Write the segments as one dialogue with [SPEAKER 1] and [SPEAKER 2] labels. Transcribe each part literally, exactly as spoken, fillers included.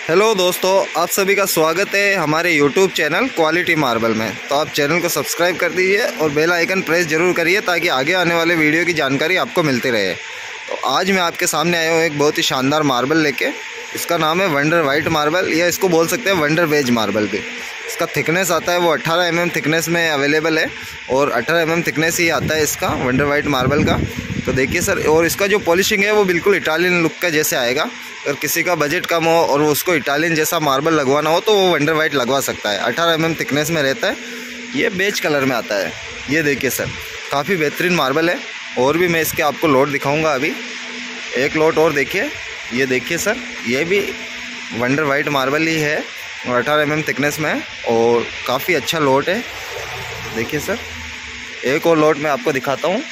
[SPEAKER 1] Hello दोस्तों, आप सभी का स्वागत है हमारे यूट्यूब चैनल क्वालिटी मार्बल में। तो आप चैनल को सब्सक्राइब कर दीजिए और बेल आइकन प्रेस जरूर करिए ताकि आगे आने वाले वीडियो की जानकारी आपको मिलती रहे। तो आज मैं आपके सामने आया हूँ एक बहुत ही शानदार मार्बल लेके। इसका नाम है वंडर वाइट मार्बल, या इसको बोल सकते हैं वंडर वेज मार्बल भी। इसका थिकनेस आता है वो अट्ठारह एम एम थिकनेस में अवेलेबल है, और अट्ठारह एम एम थिकनेस ही आता है इसका वंडर वाइट मार्बल का। तो देखिए सर, और इसका जो पॉलिशिंग है वो बिल्कुल इटालियन लुक का जैसे आएगा। अगर किसी का बजट कम हो और उसको इटालियन जैसा मार्बल लगवाना हो तो वो वंडर वाइट लगवा सकता है। अठारह एम एम थिकनेस में रहता है, ये बेज कलर में आता है। ये देखिए सर, काफ़ी बेहतरीन मार्बल है। और भी मैं इसके आपको लोट दिखाऊंगा अभी। एक लोट और देखिए, ये देखिए सर, ये भी वंडर वाइट मार्बल ही है और अठारह एम एम थिकनेस में है और काफ़ी अच्छा लोट है। देखिए सर, एक और लोट मैं आपको दिखाता हूँ।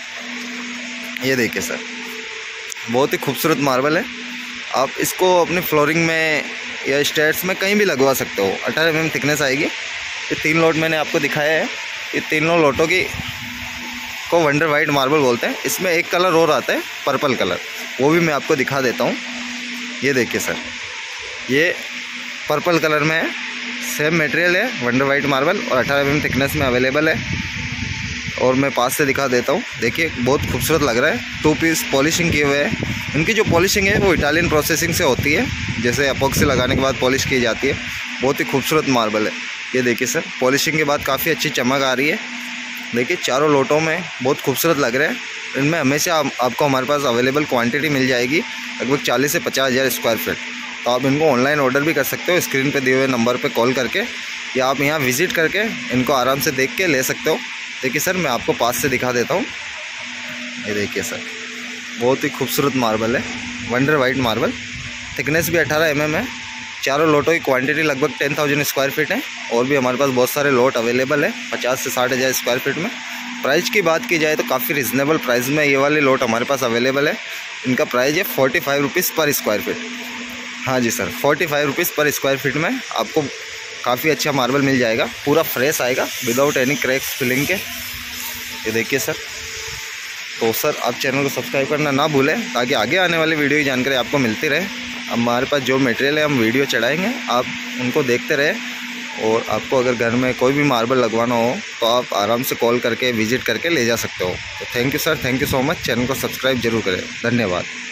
[SPEAKER 1] ये देखिए सर, बहुत ही खूबसूरत मार्बल है। आप इसको अपनी फ्लोरिंग में या स्टेयर्स में कहीं भी लगवा सकते हो। अठारह एम एम थिकनेस आएगी। ये तीन लोट मैंने आपको दिखाया है। ये तीनों लोटों की को वंडर वाइट मार्बल बोलते हैं। इसमें एक कलर और आता है, पर्पल कलर, वो भी मैं आपको दिखा देता हूँ। ये देखिए सर, ये पर्पल कलर में है, सेम मटेरियल है, वंडर वाइट मार्बल और अठारह एम एम थिकनेस में अवेलेबल है। और मैं पास से दिखा देता हूँ। देखिए बहुत खूबसूरत लग रहा है। टू पीस पॉलिशिंग किए हुए हैं। इनकी जो पॉलिशिंग है वो इटालियन प्रोसेसिंग से होती है, जैसे अपॉक्सी लगाने के बाद पॉलिश की जाती है। बहुत ही खूबसूरत मार्बल है। ये देखिए सर, पॉलिशिंग के बाद काफ़ी अच्छी चमक आ रही है। देखिए चारों लोटों में बहुत खूबसूरत लग रहे हैं। इनमें हमेशा आप, आपको हमारे पास अवेलेबल क्वांटिटी मिल जाएगी, लगभग चालीस से पचास हज़ार स्क्वायर फीट। तो आप इनको ऑनलाइन ऑर्डर भी कर सकते हो, स्क्रीन पे दिए हुए नंबर पे कॉल करके, या आप यहाँ विज़िट करके इनको आराम से देख के ले सकते हो। देखिए सर, मैं आपको पास से दिखा देता हूँ। ये देखिए सर, बहुत ही खूबसूरत मार्बल है, वंडर वाइट मार्बल। थिकनेस भी अठारह एम एम है। चारों लोटों की क्वांटिटी लगभग टेन थाउजेंड स्क्वायर फीट है। और भी हमारे पास बहुत सारे लोट अवेलेबल है, पचास से साठ हज़ार स्क्वायर फीट में। प्राइस की बात की जाए तो काफ़ी रिजनेबल प्राइस में ये वाले लोट हमारे पास अवेलेबल है। इनका प्राइस है forty five rupees per square feet. हाँ जी sir, forty five rupees per square feet में आपको काफ़ी अच्छा मार्बल मिल जाएगा। पूरा फ्रेश आएगा, विदाउट एनी क्रैक्स फिलिंग के। ये देखिए सर। तो सर, आप चैनल को सब्सक्राइब करना ना भूलें ताकि आगे आने वाली वीडियो की जानकारी आपको मिलती रहे। हमारे पास जो मटेरियल है हम वीडियो चढ़ाएंगे, आप उनको देखते रहें। और आपको अगर घर में कोई भी मार्बल लगवाना हो तो आप आराम से कॉल करके विजिट करके ले जा सकते हो। तो thank you sir, thank you so much. Channel को सब्सक्राइब जरूर करें। धन्यवाद।